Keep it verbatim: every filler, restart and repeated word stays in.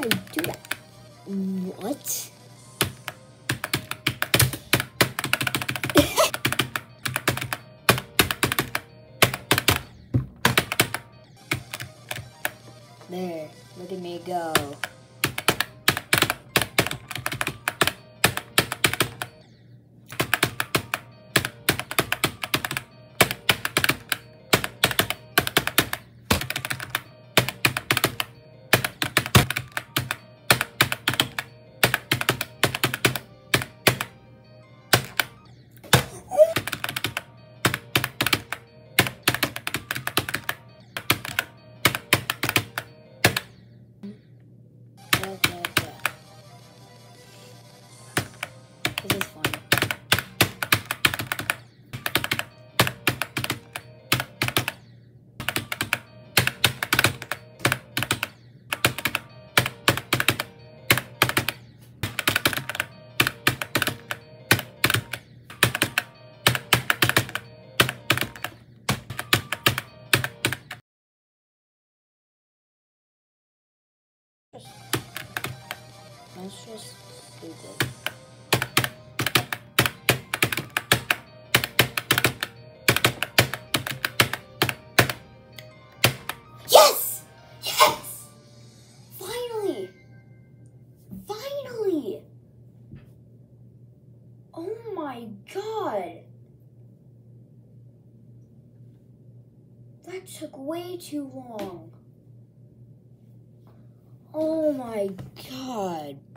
I do that? What? There, look at me go. This is fun. That's just stupid. Yes! Yes! Finally! Finally! Oh my god! That took way too long. Oh my god.